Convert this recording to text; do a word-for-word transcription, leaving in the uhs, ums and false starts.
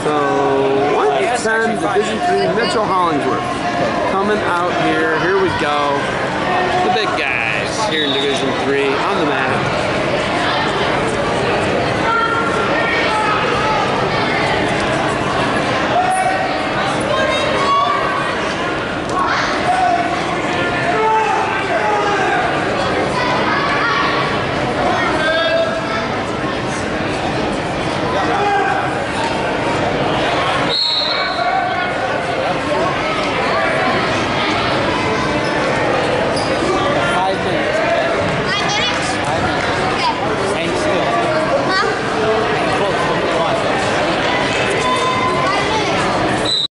So one ten Division three Mitchell Hollingsworth coming out here. Here we go. The big guys here in Division three on the mat.